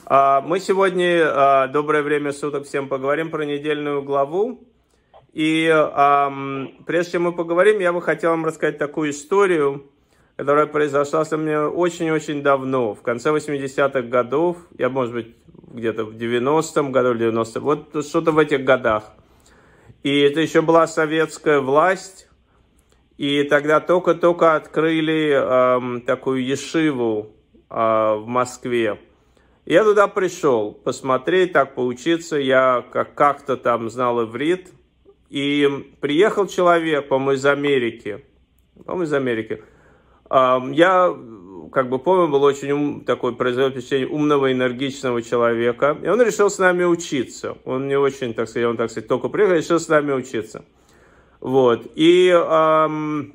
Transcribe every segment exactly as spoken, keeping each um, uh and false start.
Мы сегодня, доброе время суток всем, поговорим про недельную главу. И прежде чем мы поговорим, я бы хотел вам рассказать такую историю, которая произошла со мной очень-очень давно, в конце восьмидесятых годов, я, может быть, где-то в девяностом году, в девяностом, вот что-то в этих годах. И это еще была советская власть, и тогда только-только открыли э, такую ешиву э, в Москве. Я туда пришел посмотреть, так поучиться, я как-то там знал иврит, и приехал человек, по-моему, из Америки, по-моему, из Америки. Э, я, как бы помню, был очень ум, такой, произвел впечатление умного, энергичного человека, и он решил с нами учиться. Он не очень, так сказать, он, так сказать, только приехал, решил с нами учиться. Вот, и эм,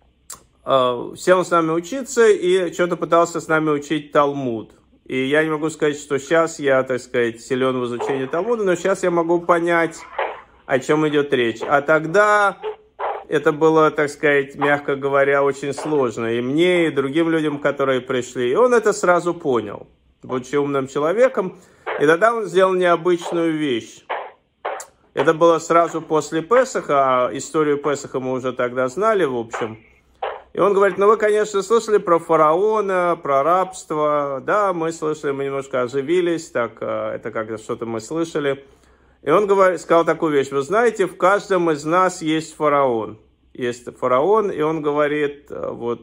э, сел с нами учиться, и что-то пытался с нами учить Талмуд. И я не могу сказать, что сейчас я, так сказать, силен в изучении Талмуда, но сейчас я могу понять, о чем идет речь. А тогда это было, так сказать, мягко говоря, очень сложно. И мне, и другим людям, которые пришли. И он это сразу понял, будучи умным человеком. И тогда он сделал необычную вещь. Это было сразу после Песаха, а историю Песаха мы уже тогда знали, в общем. И он говорит, ну вы, конечно, слышали про фараона, про рабство. Да, мы слышали, мы немножко оживились, так, это как-то что-то мы слышали. И он говорит, сказал такую вещь, вы знаете, в каждом из нас есть фараон. Есть фараон, и он говорит, вот,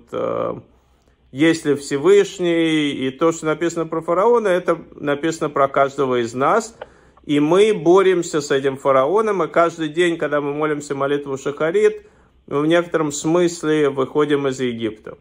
если Всевышний, и то, что написано про фараона, это написано про каждого из нас. И мы боремся с этим фараоном, и каждый день, когда мы молимся молитву Шахарит, мы в некотором смысле выходим из Египта.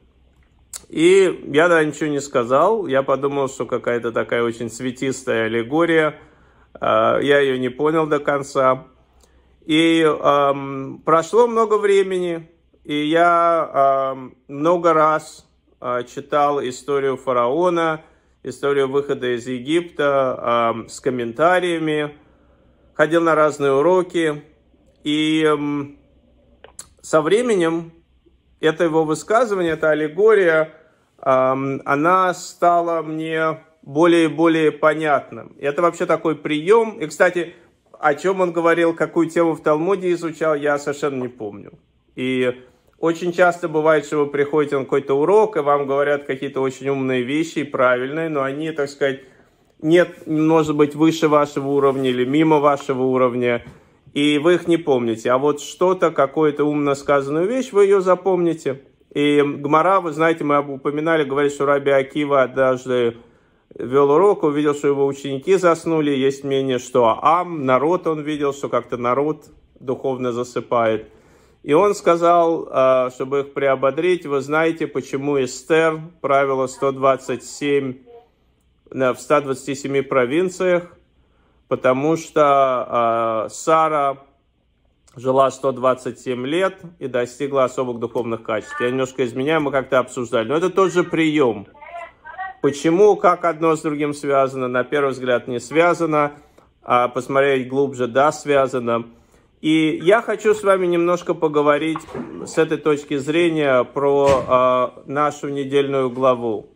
И я тогда ничего не сказал, я подумал, что какая-то такая очень светистая аллегория, я ее не понял до конца. И эм, прошло много времени, и я эм, много раз э, читал историю фараона, историю выхода из Египта э, с комментариями, ходил на разные уроки, и э, со временем это его высказывание, эта аллегория, э, она стала мне более и более понятным. И это вообще такой прием. И, кстати, о чем он говорил, какую тему в Талмуде изучал, я совершенно не помню. И очень часто бывает, что вы приходите на какой-то урок, и вам говорят какие-то очень умные вещи, правильные, но они, так сказать, нет, может быть, выше вашего уровня или мимо вашего уровня, и вы их не помните. А вот что-то, какую-то умно сказанную вещь, вы ее запомните. И Гмара, вы знаете, мы упоминали, говорит, что Раби Акива однажды вел урок, увидел, что его ученики заснули. Есть мнение, что Ам, народ, он видел, что как-то народ духовно засыпает. И он сказал, чтобы их приободрить, вы знаете, почему Эстер правила сто двадцать семь, в ста двадцати семи провинциях, потому что Сара жила сто двадцать семь лет и достигла особых духовных качеств. Я немножко изменяю, мы как-то обсуждали, но это тот же прием. Почему, как одно с другим связано, на первый взгляд не связано, а посмотреть глубже, да, связано. И я хочу с вами немножко поговорить с этой точки зрения про э, нашу недельную главу.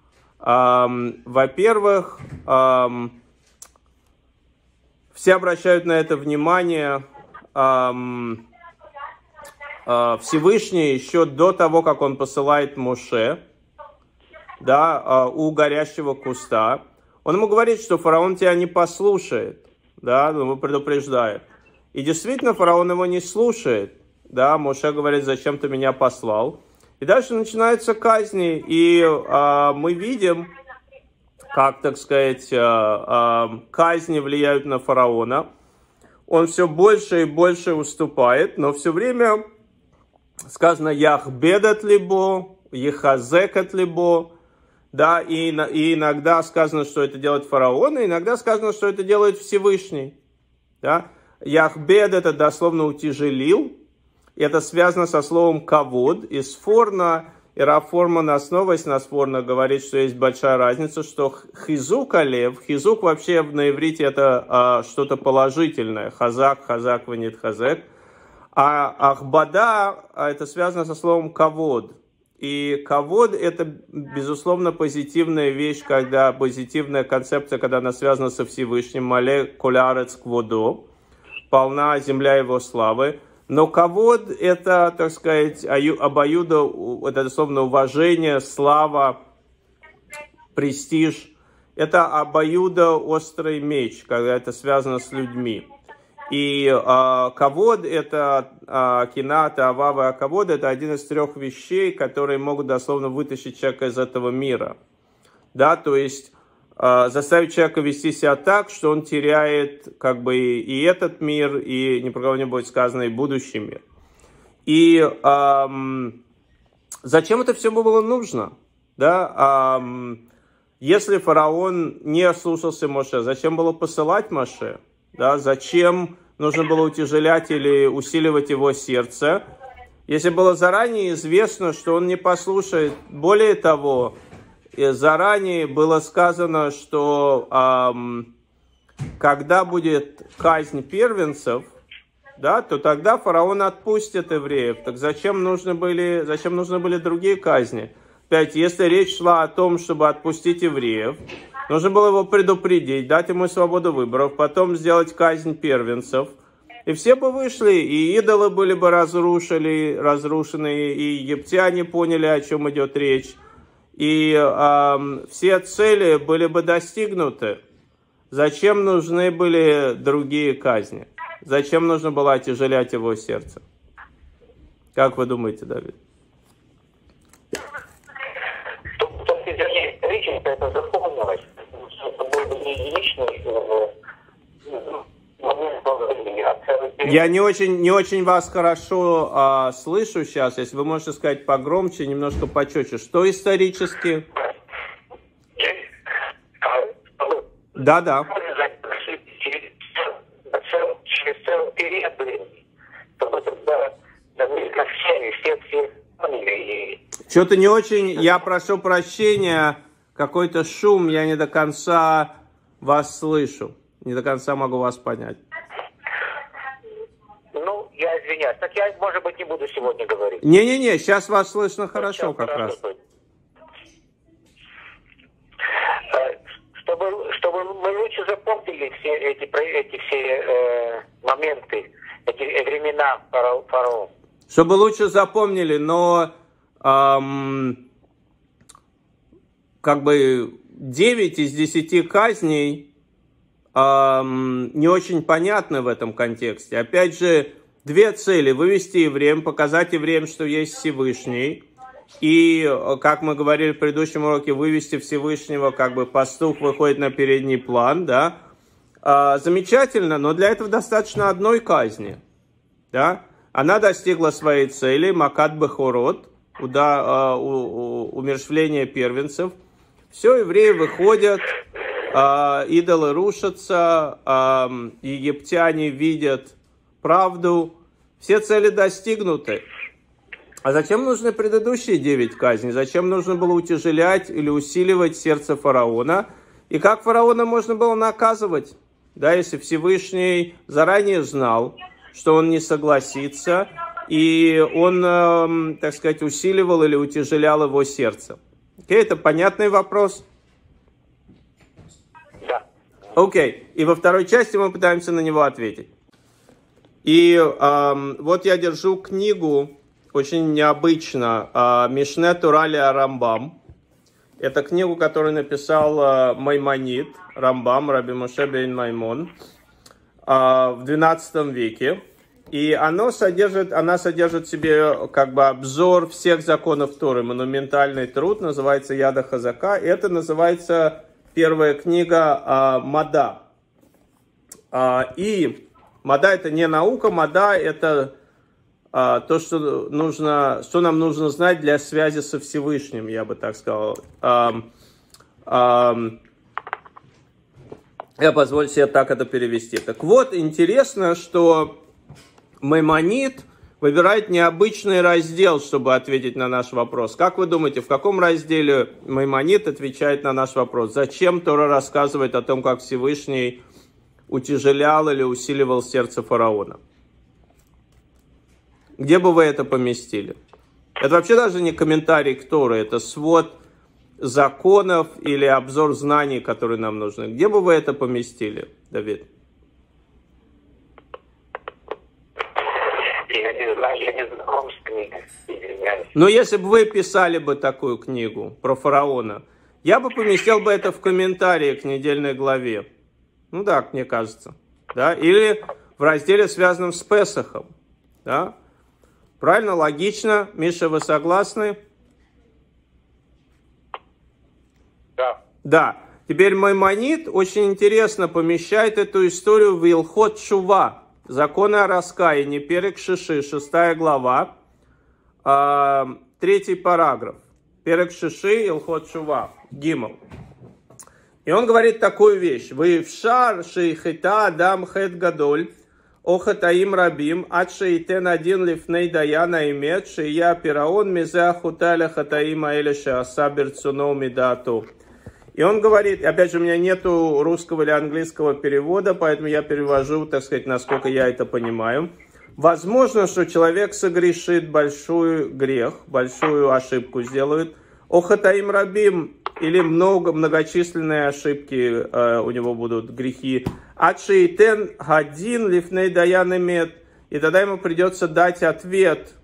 Эм, во-первых, эм, все обращают на это внимание. Эм, э, Всевышний еще до того, как он посылает Моше, да, у горящего куста, он ему говорит, что фараон тебя не послушает, да, его предупреждает. И действительно, фараон его не слушает, да, Моше говорит, зачем ты меня послал. И дальше начинаются казни, и а, мы видим, как, так сказать, а, а, казни влияют на фараона. Он все больше и больше уступает, но все время сказано «Яхбедат либо», «Ехазекат либо», да, и, и иногда сказано, что это делает фараон, и иногда сказано, что это делает Всевышний. Да? Яхбед это дословно утяжелил, и это связано со словом кавод. И Сфорна, и Рав Форман, основываясь на Сфорна, говорит, что есть большая разница, что хизук алев, хизук вообще на иврите это а, что-то положительное, хазак, хазак, ванит хазек, а ахбада это связано со словом кавод. И кавод — это, безусловно, позитивная вещь, когда позитивная концепция, когда она связана со Всевышним, мале колярец кводо, полна земля его славы. Но кавод — это, так сказать, обоюдо, это, дословно, уважение, слава, престиж. Это обоюдоострый меч, когда это связано с людьми. И э, кавод — это э, кинат, авава, а кавод — это один из трех вещей, которые могут дословно вытащить человека из этого мира. Да, то есть э, заставить человека вести себя так, что он теряет как бы и этот мир, и, ни про кого не будет сказано, и будущий мир. И э, зачем это все было нужно? Да, э, если фараон не слушался Моше, зачем было посылать Моше? Да, зачем нужно было утяжелять или усиливать его сердце, если было заранее известно, что он не послушает? Более того, заранее было сказано, что эм, когда будет казнь первенцев, да, то тогда фараон отпустит евреев. Так зачем нужны были, зачем нужны были другие казни? Опять, если речь шла о том, чтобы отпустить евреев, нужно было его предупредить, дать ему свободу выборов, потом сделать казнь первенцев. И все бы вышли, и идолы были бы разрушены, разрушены, и египтяне поняли, о чем идет речь. И э, все цели были бы достигнуты. Зачем нужны были другие казни? Зачем нужно было отяжелять его сердце? Как вы думаете, Давид? Это запомнилось, это был бы не единичный момент времени, а целый период. Я не очень, не очень вас хорошо а, слышу сейчас, если вы можете сказать погромче, немножко почетче. Что исторически? Да, да. Через целый период времени, чтобы тогда наверняка все, все, все поняли. Что-то не очень, я прошу прощения, какой-то шум, я не до конца вас слышу, не до конца могу вас понять. Ну, я извиняюсь, так я, может быть, не буду сегодня говорить. Не-не-не, сейчас вас слышно хорошо, ну, как хорошо раз. Будет. Чтобы, чтобы мы лучше запомнили все эти, эти все э, моменты, эти времена фараона. Чтобы лучше запомнили, но эм, как бы девять из десяти казней эм, не очень понятны в этом контексте. Опять же, две цели: вывести евреям, показать евреям, что есть Всевышний. И, как мы говорили в предыдущем уроке, вывести Всевышнего, как бы пастух выходит на передний план, да. А, замечательно, но для этого достаточно одной казни, да. Она достигла своей цели, макат бехорот, уда, а, у, у, умерщвление первенцев. Все, евреи выходят, а, идолы рушатся, а, египтяне видят правду, все цели достигнуты. А зачем нужны предыдущие девять казней? Зачем нужно было утяжелять или усиливать сердце фараона? И как фараона можно было наказывать? Да, если Всевышний заранее знал, что он не согласится, и он, э, так сказать, усиливал или утяжелял его сердце. Окей, это понятный вопрос? Да. Окей, и во второй части мы пытаемся на него ответить. И э, вот я держу книгу, очень необычно, Мишне Тора Рамбам. Это книгу, которую написал Маймонид, Рамбам, Раби Моше бен Маймон, в двенадцатом веке. И оно содержит, она содержит в себе как бы обзор всех законов Торы, монументальный труд, называется Яда Хазака. Это называется первая книга Мада. И Мада — это не наука, Мада — это то, что нужно, что нам нужно знать для связи со Всевышним, я бы так сказал. Я позволю себе так это перевести. Так вот, интересно, что Маймонид выбирает необычный раздел, чтобы ответить на наш вопрос. Как вы думаете, в каком разделе Маймонид отвечает на наш вопрос? Зачем Тора рассказывает о том, как Всевышний утяжелял или усиливал сердце фараона? Где бы вы это поместили? Это вообще даже не комментарий к Торе, это свод законов или обзор знаний, которые нам нужны. Где бы вы это поместили, Давид? Я не знаю, я не знаком с книгой. Извиняюсь. Но если бы вы писали бы такую книгу про фараона, я бы поместил бы это в комментарии к недельной главе. Ну да, мне кажется. Да? Или в разделе, связанном с Песахом. Да? Правильно, логично. Миша, вы согласны? Да. Да. Теперь Маймонид очень интересно помещает эту историю в Илхот Шува. Законы о раскаянии, Перек Шиши, шестая глава, э, третий параграф. Перек Шиши, Илхот Шува, Гимл. И он говорит такую вещь. Вы в шар шейхита адам хет гадоль, охатаим рабим, ад шейтен один лифней даяна имет, шея пираон мизе хуталя хатаим аэля шеаса берцуно мидату. И он говорит, опять же, у меня нету русского или английского перевода, поэтому я перевожу, так сказать, насколько я это понимаю. Возможно, что человек согрешит большой грех, большую ошибку сделает. Охатаим рабим, или много, многочисленные ошибки э, у него будут, грехи. Ачейтен гадин лифней даян имет. И тогда ему придется дать ответ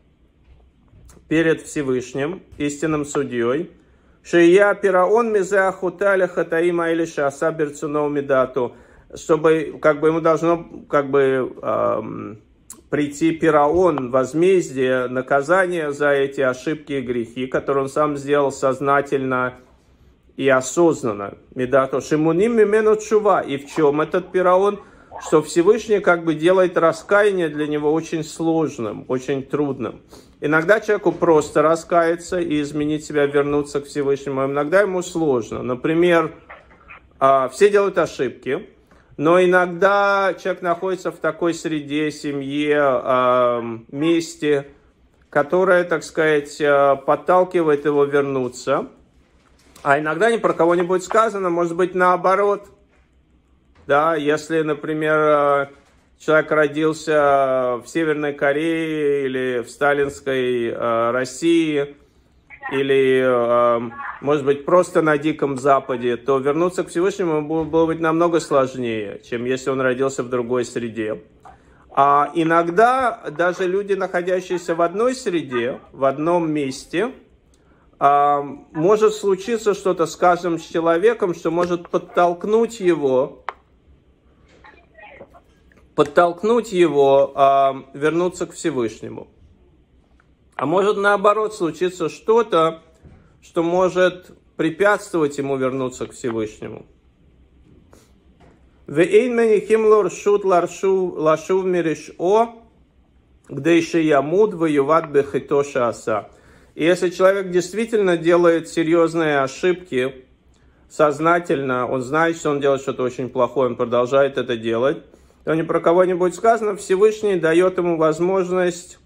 перед Всевышним, истинным судьей. Шея пираон мизе хуталя хатаим аэля шеаса берцуно мидату. Чтобы, как бы, ему должно, как бы, эм, прийти пираон, возмездие, наказание за эти ошибки и грехи, которые он сам сделал сознательно и осознанно. Мидато шимуним мимену чува. И в чем этот пираон? Что Всевышний как бы делает раскаяние для него очень сложным, очень трудным. Иногда человеку просто раскаяться и изменить себя, вернуться к Всевышнему. Иногда ему сложно. Например, все делают ошибки, но иногда человек находится в такой среде, семье, месте, которое, так сказать, подталкивает его вернуться. А иногда ни про кого не будет сказано, может быть, наоборот. Да, если, например, человек родился в Северной Корее или в сталинской э, России, или, э, может быть, просто на Диком Западе, то вернуться к Всевышнему было, было быть намного сложнее, чем если он родился в другой среде. А иногда даже люди, находящиеся в одной среде, в одном месте, э, может случиться что-то, скажем, с человеком, что может подтолкнуть его, подтолкнуть его а, вернуться к Всевышнему. А может наоборот случиться что-то, что может препятствовать ему вернуться к Всевышнему. И если человек действительно делает серьезные ошибки, сознательно, он знает, что он делает что-то очень плохое, он продолжает это делать, то ни про кого не будет сказано, Всевышний дает ему возможность,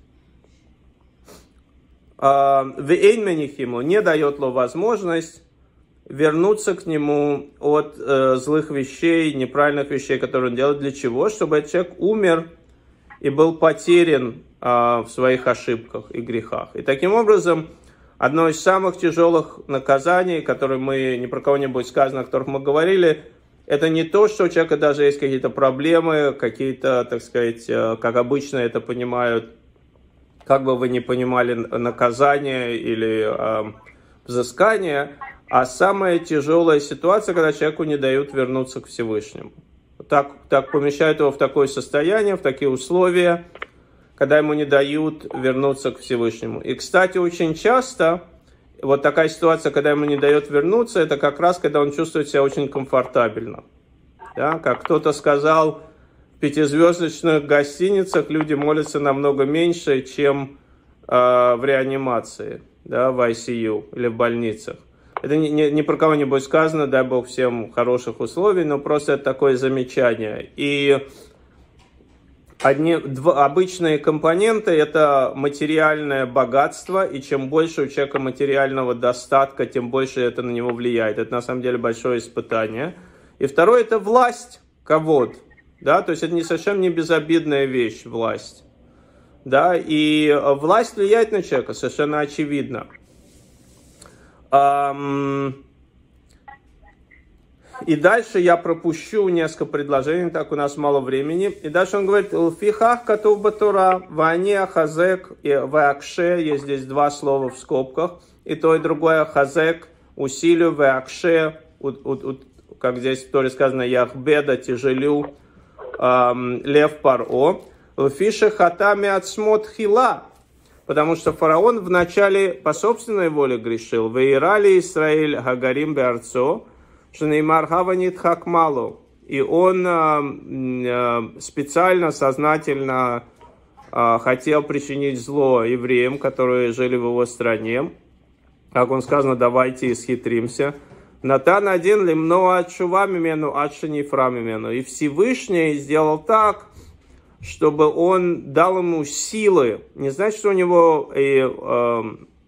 не дает ему возможность вернуться к нему от э, злых вещей, неправильных вещей, которые он делает. Для чего? Чтобы этот человек умер и был потерян э, в своих ошибках и грехах. И таким образом, одно из самых тяжелых наказаний, которые мы, ни про кого не будет сказано, о которых мы говорили, это не то, что у человека даже есть какие-то проблемы, какие-то, так сказать, как обычно это понимают, как бы вы ни понимали, наказание или э, взыскание, а самая тяжелая ситуация, когда человеку не дают вернуться к Всевышнему. Так, так помещают его в такое состояние, в такие условия, когда ему не дают вернуться к Всевышнему. И, кстати, очень часто вот такая ситуация, когда ему не дает вернуться, это как раз, когда он чувствует себя очень комфортабельно. Да? Как кто-то сказал, в пятизвездочных гостиницах люди молятся намного меньше, чем э, в реанимации, да, в ай си ю или в больницах. Это ни, ни, ни про кого не будет сказано, дай Бог всем хороших условий, но просто это такое замечание. И одни, два, обычные компоненты – это материальное богатство, и чем больше у человека материального достатка, тем больше это на него влияет. Это на самом деле большое испытание. И второе – это власть, кавод. Да? То есть это не совсем не безобидная вещь, власть. да, и власть влияет на человека, совершенно очевидно. И дальше я пропущу несколько предложений, так у нас мало времени. И дальше он говорит, «Лфихах катув батура, вани ахазек и веакше». Есть здесь два слова в скобках. И то, и другое ахазек, усилию, веакше, как здесь в Торе сказано, яхбеда, тяжелю, лев паро. «Лфише хатами отсмот хила». Потому что фараон вначале по собственной воле грешил. «Веирали Исраэль гагарим беарцо». Что Неймар Хаванит Хакмалу. И он э, специально, сознательно э, хотел причинить зло евреям, которые жили в его стране. Как он сказано, давайте исхитримся. Натан один лимно отшува мимену, отшанифра мимену. И Всевышний сделал так, чтобы он дал ему силы. Не значит, что у него и э,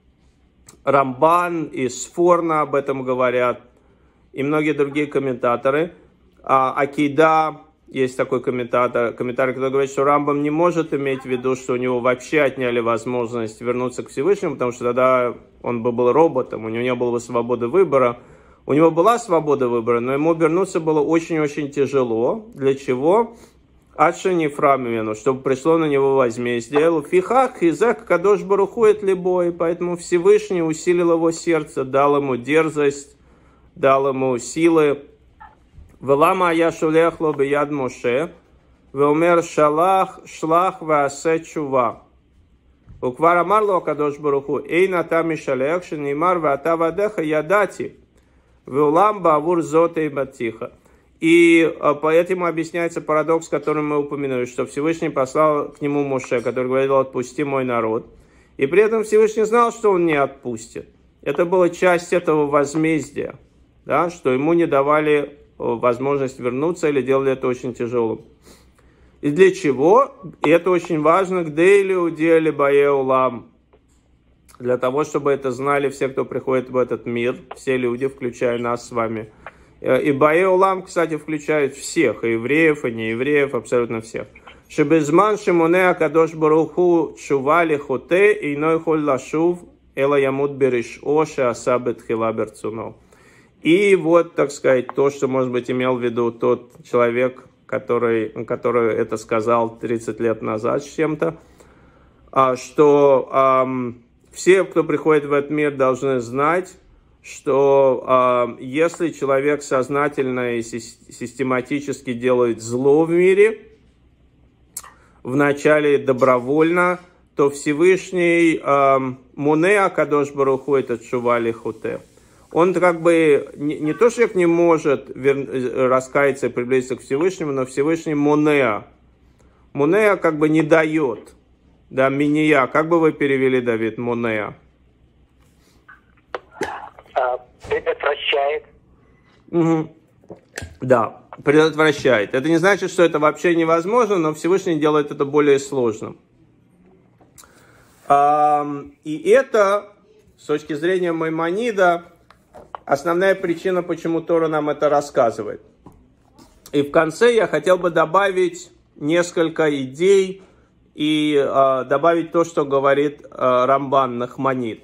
Рамбан, и Сфорна об этом говорят, и многие другие комментаторы. А, Акида, есть такой комментатор, комментарий, который говорит, что Рамбам не может иметь в виду, что у него вообще отняли возможность вернуться к Всевышнему, потому что тогда он бы был роботом, у него не было бы свободы выбора. У него была свобода выбора, но ему вернуться было очень-очень тяжело. Для чего? Адшани фрамимену, чтобы пришло на него возмездие. Фихак изак кадош барухует либой, поэтому Всевышний усилил его сердце, дал ему дерзость, дал ему силы. Велама я шулех ло бияд Моше, веумер шалах шлах ваасе чува. Уквар амар ло кадош баруху, эй натами шалех, шенимар ваата вадеха ядати, веулам бавур зоте и батиха. И по этому объясняется парадокс, который мы упомянули, что Всевышний послал к нему Моше, который говорил, отпусти мой народ. И при этом Всевышний знал, что он не отпустит. Это была часть этого возмездия. Да, что ему не давали возможность вернуться или делали это очень тяжелым. И для чего? И это очень важно. Гдейли удели баеулам. Для того, чтобы это знали все, кто приходит в этот мир, все люди, включая нас с вами. И баеулам, кстати, включает всех, и евреев, и неевреев, абсолютно всех. Шебезман шимоне акадош баруху чували хоте, и иной холь лашув, эла ямут бериш оше асабет хилаберцунов. И вот, так сказать, то, что, может быть, имел в виду тот человек, который, который это сказал тридцать лет назад с чем-то, что эм, все, кто приходит в этот мир, должны знать, что э, если человек сознательно и систематически делает зло в мире, вначале добровольно, то Всевышний Муне Акадош Баруху это Чували Хуте. Он как бы не, не то, что человек не может вер, раскаяться и приблизиться к Всевышнему, но Всевышний Мунеа. Мунеа как бы не дает. Да, миния. Как бы вы перевели, Давид, Мунеа? А, предотвращает. Угу. Да, предотвращает. Это не значит, что это вообще невозможно, но Всевышний делает это более сложным. А, и это, с точки зрения Маймонида, основная причина, почему Тора нам это рассказывает. И в конце я хотел бы добавить несколько идей и э, добавить то, что говорит э, Рамбан Нахманид.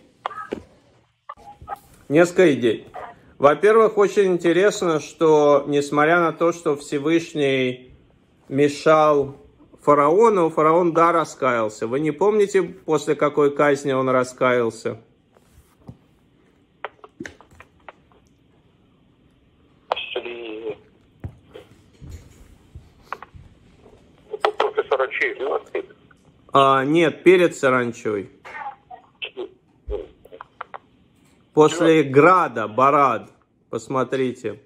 Несколько идей. Во-первых, очень интересно, что несмотря на то, что Всевышний мешал фараону, фараон да раскаялся. Вы не помните, после какой казни он раскаялся? А, нет, перед саранчой. После града, Барад, посмотрите.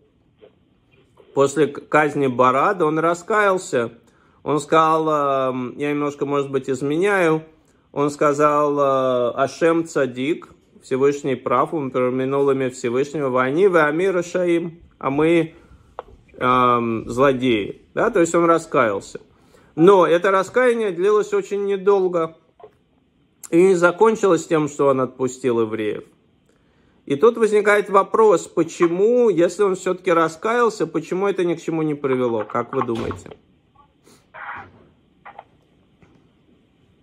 После казни Барада он раскаялся. Он сказал, я немножко, может быть, изменяю. Он сказал, Ашем Цадик, Всевышний прав, он упомянул имя Всевышнего, Вани, Вами, Рашаим, а мы эм, злодеи. Да, то есть он раскаялся. Но это раскаяние длилось очень недолго и не закончилось тем, что он отпустил евреев. И тут возникает вопрос, почему, если он все-таки раскаялся, почему это ни к чему не привело? Как вы думаете?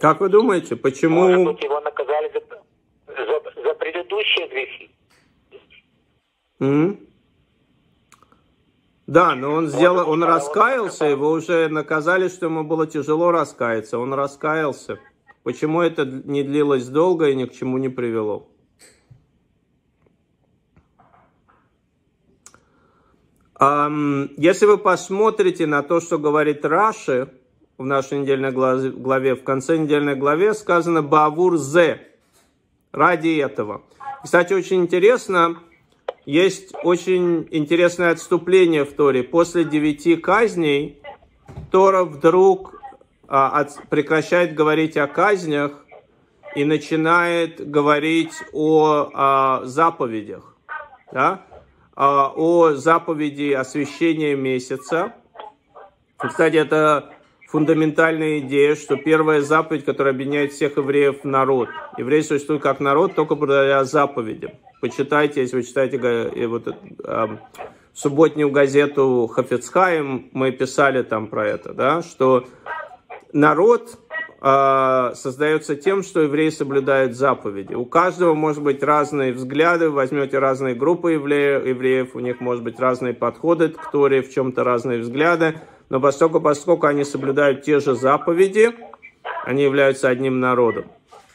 Как вы думаете, почему... Может быть, его наказали за, за, за предыдущие грехи? Mm-hmm. Да, но он сделал, он раскаялся, его уже наказали, что ему было тяжело раскаяться. Он раскаялся. Почему это не длилось долго и ни к чему не привело? Если вы посмотрите на то, что говорит Раши в нашей недельной главе, в конце недельной главе сказано «Баавур зе», ради этого. Кстати, очень интересно, есть очень интересное отступление в Торе. После девяти казней Тора вдруг а, от, прекращает говорить о казнях и начинает говорить о, о заповедях. Да? О заповеди освящения месяца. Кстати, это фундаментальная идея, что первая заповедь, которая объединяет всех евреев в народ. Евреи существуют как народ только благодаря заповедям. Почитайте, если вы читаете вот, э, субботнюю газету Хафец Хаим, мы писали там про это, да, что народ э, создается тем, что евреи соблюдают заповеди. У каждого может быть разные взгляды, возьмете разные группы евреев, евреев, у них может быть разные подходы к Торе, в чем-то разные взгляды, но поскольку, поскольку они соблюдают те же заповеди, они являются одним народом.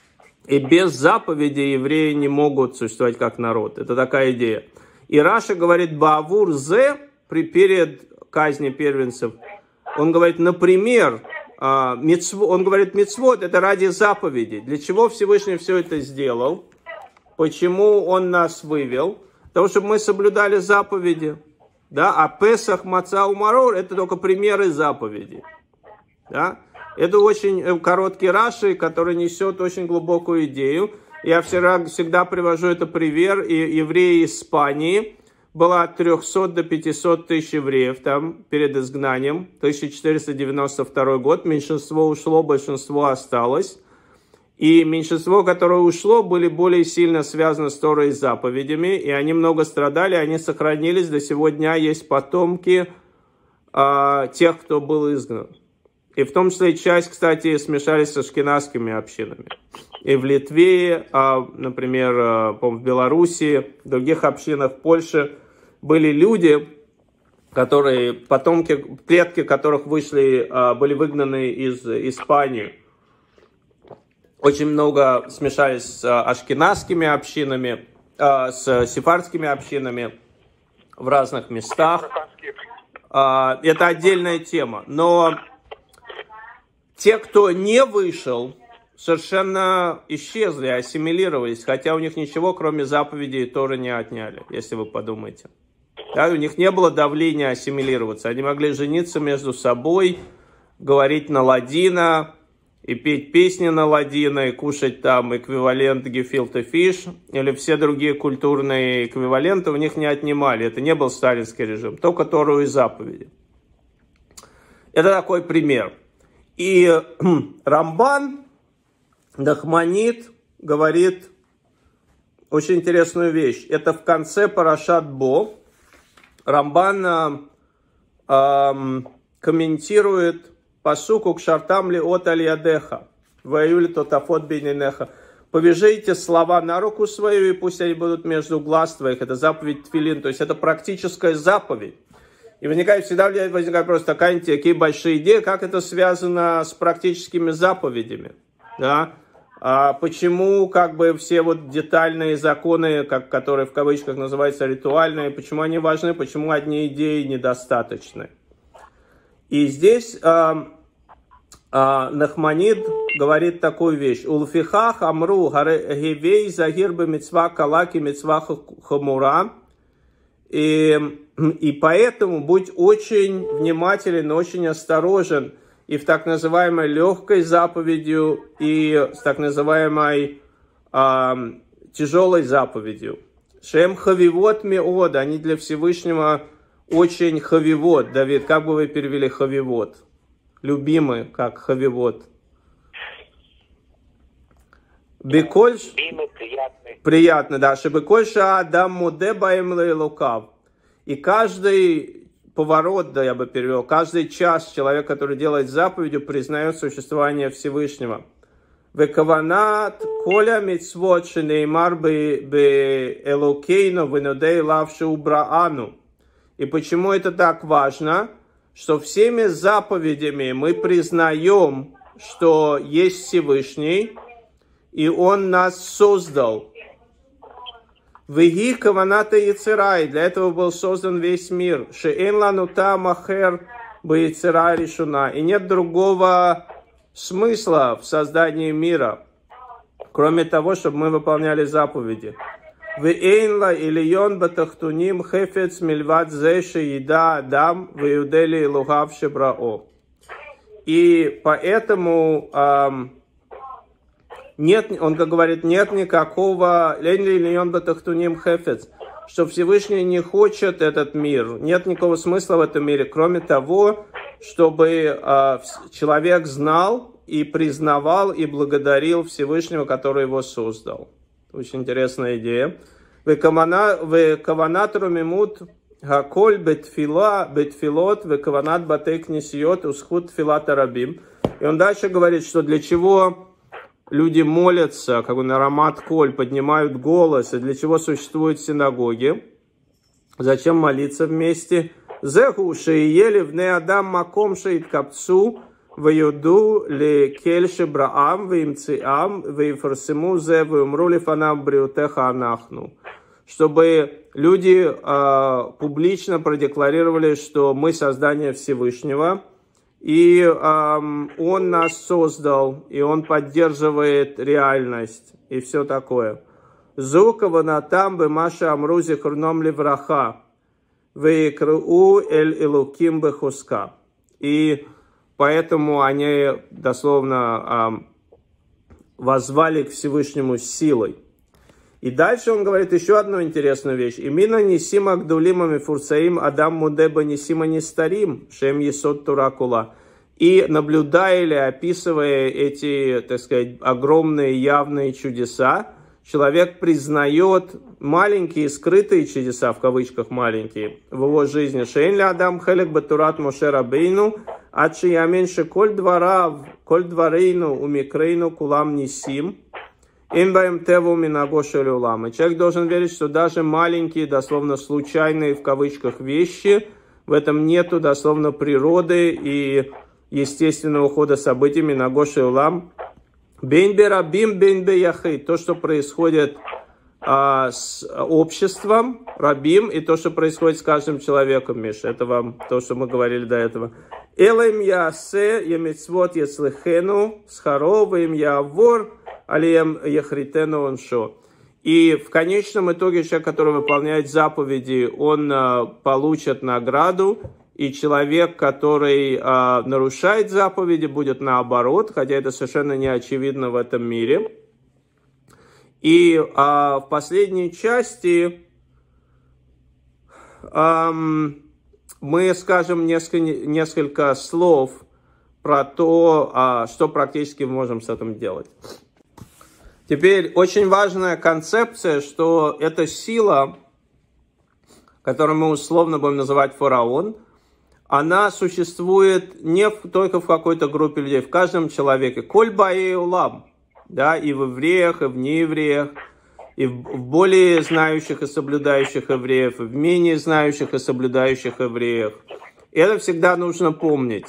И без заповедей евреи не могут существовать как народ. Это такая идея. И Раша говорит «Баавур зе» перед казнью первенцев. Он говорит, например, он говорит «Мицвот» — это ради заповедей. Для чего Всевышний все это сделал? Почему он нас вывел? Для того, чтобы мы соблюдали заповеди. Да? А Песах, Маца, Умарор — это только примеры заповедей. Да? Это очень короткий Раши, который несет очень глубокую идею. Я всегда, всегда привожу это пример. И евреи Испании, было от трехсот до пятисот тысяч евреев там перед изгнанием. тысяча четыреста девяносто второй год. Меньшинство ушло, большинство осталось. И меньшинство, которое ушло, были более сильно связаны с Торой и заповедями. И они много страдали, они сохранились. До сего дня есть потомки э, тех, кто был изгнан. И в том числе часть, кстати, смешались с ашкеназскими общинами. И в Литве, например, в Белоруссии, в других общинах в Польше были люди, которые, потомки, предки которых вышли, были выгнаны из Испании. Очень много смешались с ашкеназскими общинами, с сефардскими общинами в разных местах. Это отдельная тема. Но те, кто не вышел, совершенно исчезли, ассимилировались, хотя у них ничего, кроме заповедей Торы, не отняли, если вы подумаете. Да, у них не было давления ассимилироваться. Они могли жениться между собой, говорить на ладино, и петь песни на ладино, и кушать там эквивалент гефилте фиш, или все другие культурные эквиваленты у них не отнимали. Это не был сталинский режим, только Тору и заповеди. Это такой пример. И Рамбан, Нахманит, говорит очень интересную вещь. Это в конце Парашат Бо. Рамбан э, э, комментирует пасуку к шартам ли от аль-ядеха, ваюли тотафот бейнинеха. Повяжите слова на руку свою, и пусть они будут между глаз твоих. Это заповедь Тфилин, то есть это практическая заповедь. И возникает, всегда возникает просто такая, такие большие идеи, как это связано с практическими заповедями. Да? А почему как бы все вот детальные законы, как, которые в кавычках называются ритуальные, почему они важны, почему одни идеи недостаточны. И здесь а, а, Нахманид говорит такую вещь. Улфихах амру гевей загир бы мицва калаки мицва хамура. И, и поэтому будь очень внимателен, очень осторожен и в так называемой легкой заповедью, и с так называемой э, тяжелой заповедью. Шем хавивот меод, они для Всевышнего очень хавивот. Давид, как бы вы перевели хавивот? Любимый, как хавивот. Бекольш... Приятный. Приятно, да. Шебекольша адам мудебаем лейлукав. И каждый поворот, да, я бы перевел, каждый час человек, который делает заповедью, признает существование Всевышнего. Векаванат коля мицвот шенеймар бе элокейну венодей лавши убраану. И почему это так важно? Что всеми заповедями мы признаем, что есть Всевышний, и Он нас создал. Веги каваната яцерай, для этого был создан весь мир. Шеэн ланута махер бе яцерай решуна. И нет другого смысла в создании мира, кроме того, чтобы мы выполняли заповеди. Веэйнла илион батахтуним хефец мильват зеши еда адам веюдели лугав шебрао. И поэтому эм, нет, он говорит, нет никакого илион батахтуним хефец, что Всевышний не хочет этот мир, нет никакого смысла в этом мире, кроме того, чтобы э, человек знал и признавал и благодарил Всевышнего, который его создал. Очень интересная идея. Векаванатру мимут гаколь бетфила бетфилот векаванат батей книсиот усхут филат арабим. И он дальше говорит, что для чего люди молятся, как он аромат коль, поднимают голос, и для чего существуют синагоги. Зачем молиться вместе? Зеху шеиели вне адам маком шеит капцу ваюду ли кельши браам вимциам вифарсиму зе вимру ли фанам бриутеха анахну. Чтобы люди э, публично продекларировали, что мы создание Всевышнего, и э, Он нас создал, и Он поддерживает реальность, и все такое. Зукава натам бы маша амрузи хурном ливраха вейкру эль илуким бехуска. И поэтому они дословно э, воззвали к Всевышнему силой. И дальше он говорит еще одну интересную вещь. «Имина нисима гдулимами фурсаим адам мудеба нисима нистарим шем есот туракула». И наблюдая или описывая эти, так сказать, огромные явные чудеса, человек признает маленькие скрытые чудеса, в кавычках маленькие, в его жизни. «Шейн ли адам хелек батурат моше рабейну, адши яменше коль дварав, коль дварейну умикрейну кулам нисим». И человек должен верить, что даже маленькие, дословно случайные в кавычках вещи, в этом нету дословно природы и естественного хода событий Минагоши Улам. Бейнбе рабим, бейнбе яхид. То, что происходит а, с обществом, рабим, и то, что происходит с каждым человеком, Миша. Это вам то, что мы говорили до этого. Элэм ясе ямитсвот яцлехену схаров им явор алием яхритену оншо. И в конечном итоге человек, который выполняет заповеди, он а, получит награду. И человек, который а, нарушает заповеди, будет наоборот, хотя это совершенно не очевидно в этом мире. И а, в последней части а, мы скажем несколько, несколько слов про то, а, что практически мы можем с этим делать. Теперь очень важная концепция, что эта сила, которую мы условно будем называть фараон, она существует не в, только в какой-то группе людей, в каждом человеке. Коль баэ улам, да, и в евреях, и в неевреях, и в, в более знающих и соблюдающих евреев, и в менее знающих и соблюдающих евреев. И это всегда нужно помнить.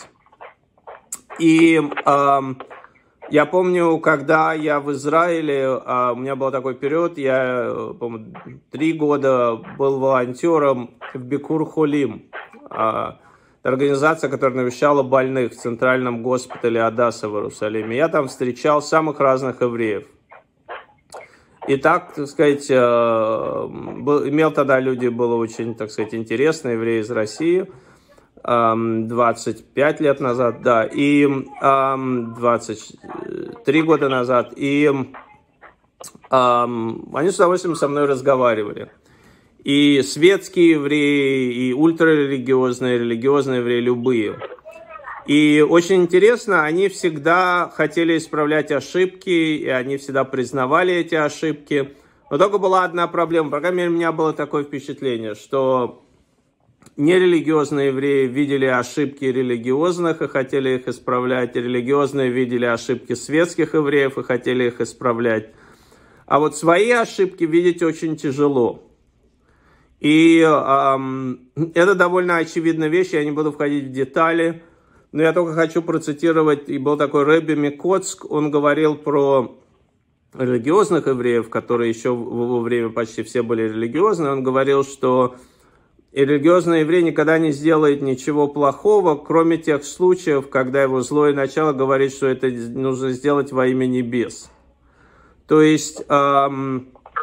И э, я помню, когда я в Израиле, э, у меня был такой период, я, по-моему, три года был волонтером в Бикур Холим. Э, Организация, которая навещала больных в центральном госпитале Адаса в Иерусалиме. Я там встречал самых разных евреев. И так, так сказать, был, имел тогда люди, было очень, так сказать, интересно, евреи из России, двадцать пять лет назад, да, и двадцать три года назад. И они с удовольствием со мной разговаривали. И светские евреи, и ультрарелигиозные, религиозные евреи, любые. И очень интересно, они всегда хотели исправлять ошибки, и они всегда признавали эти ошибки. Но только была одна проблема, по крайней мере, у меня было такое впечатление, что нерелигиозные евреи видели ошибки религиозных и хотели их исправлять. Религиозные видели ошибки светских евреев и хотели их исправлять. А вот свои ошибки видеть очень тяжело. И эм, это довольно очевидная вещь, я не буду входить в детали. Но я только хочу процитировать, и был такой Ребби Микоцк, он говорил про религиозных евреев, которые еще в его время почти все были религиозные. Он говорил, что и религиозный еврей никогда не сделает ничего плохого, кроме тех случаев, когда его злое начало говорит, что это нужно сделать во имя небес. То есть эм,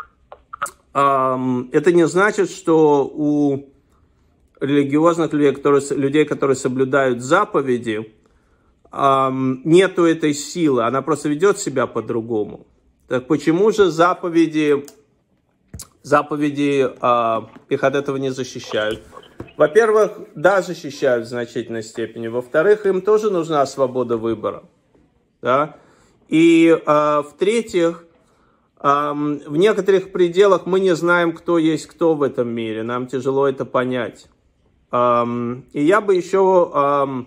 эм, это не значит, что у религиозных людей, которые, людей, которые соблюдают заповеди, эм, нету этой силы, она просто ведет себя по-другому. Так почему же заповеди... Заповеди э, их от этого не защищают. Во-первых, да, защищают в значительной степени. Во-вторых, им тоже нужна свобода выбора. Да? И э, в-третьих, э, в некоторых пределах мы не знаем, кто есть кто в этом мире. Нам тяжело это понять. Э, и я бы еще э,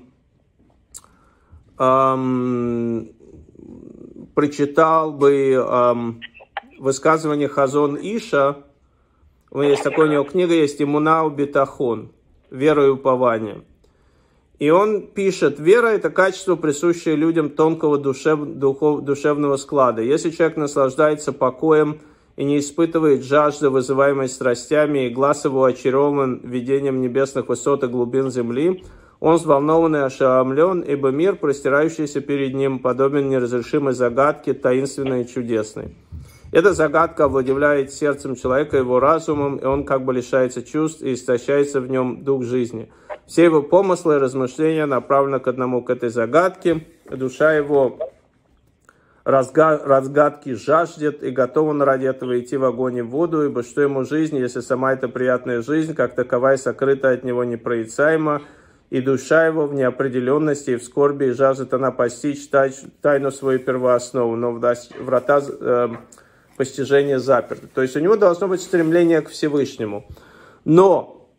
э, прочитал бы э, высказывание Хазон Иша. Есть такая у него книга, есть «Эмуна убитахон», «Вера и упование». И он пишет: вера – это качество, присущее людям тонкого душев, духов, душевного склада. Если человек наслаждается покоем и не испытывает жажды, вызываемой страстями, и глаз его очарован видением небесных высот и глубин земли, он взволнован и ошеломлен, ибо мир, простирающийся перед ним, подобен неразрешимой загадке, таинственной и чудесной. Эта загадка овладевает сердцем человека, его разумом, и он как бы лишается чувств и истощается в нем дух жизни. Все его помыслы и размышления направлены к одному, к этой загадке. Душа его разга... разгадки жаждет и готова ради этого идти в огонь и в воду, ибо что ему жизнь, если сама эта приятная жизнь, как таковая, сокрыта от него непроницаема, и душа его в неопределенности и в скорби, и жаждет она постичь тайну свою первооснову, но врата э, постижения заперты. То есть у него должно быть стремление к Всевышнему. Но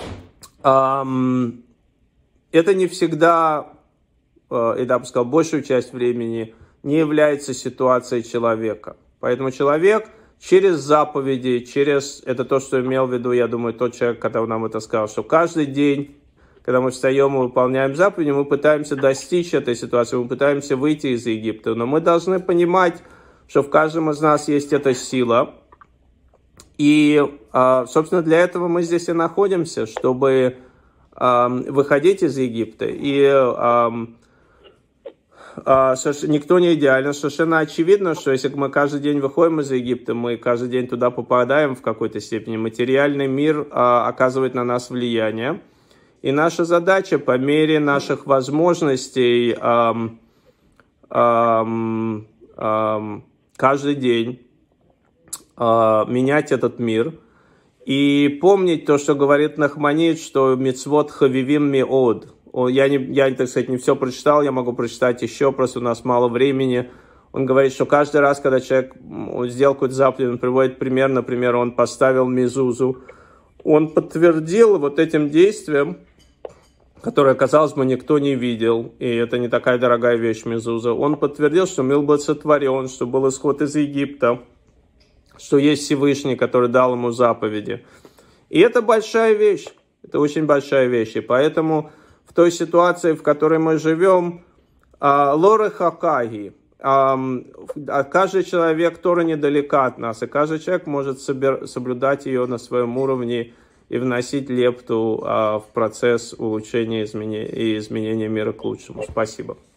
эм, это не всегда, э, я бы сказал, большую часть времени не является ситуацией человека. Поэтому человек через заповеди, через, это то, что имел в виду, я думаю, тот человек, когда нам это сказал, что каждый день, когда мы встаем и выполняем заповеди, мы пытаемся достичь этой ситуации, мы пытаемся выйти из Египта. Но мы должны понимать, что в каждом из нас есть эта сила. И, собственно, для этого мы здесь и находимся, чтобы выходить из Египта. И никто не идеален. Совершенно очевидно, что если мы каждый день выходим из Египта, мы каждый день туда попадаем в какой-то степени. Материальный мир оказывает на нас влияние. И наша задача по мере наших возможностей эм, эм, эм, каждый день э, менять этот мир и помнить то, что говорит Нахманит, что мицвот хавивим меод. Я, не, я, так сказать, не все прочитал, я могу прочитать еще, просто у нас мало времени. Он говорит, что каждый раз, когда человек сделал какую-то заповедь, он приводит пример, например, он поставил мезузу, он подтвердил вот этим действием, которое, казалось бы, никто не видел, и это не такая дорогая вещь, мезуза. Он подтвердил, что мир был сотворен, что был исход из Египта, что есть Всевышний, который дал ему заповеди. И это большая вещь, это очень большая вещь, и поэтому в той ситуации, в которой мы живем, лоры хакаги, каждый человек Тора недалека от нас, и каждый человек может соблюдать ее на своем уровне и вносить лепту в процесс улучшения и изменения мира к лучшему. Спасибо.